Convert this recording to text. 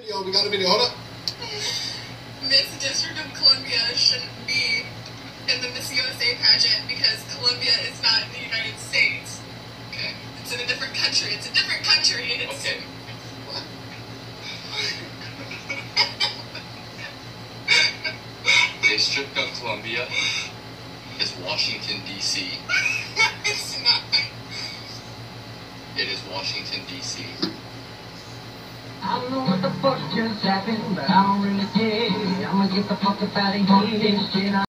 Video, we got a video, hold up. Miss District of Columbia shouldn't be in the Miss USA pageant because Columbia is not in the United States. Okay. It's in a different country. It's a different country. It's Okay. What? District of Columbia is Washington, D.C. It's not. It is Washington, D.C. I don't know what the fuck just happened, but I don't really care. I'ma get the fuck up out of here. Shit,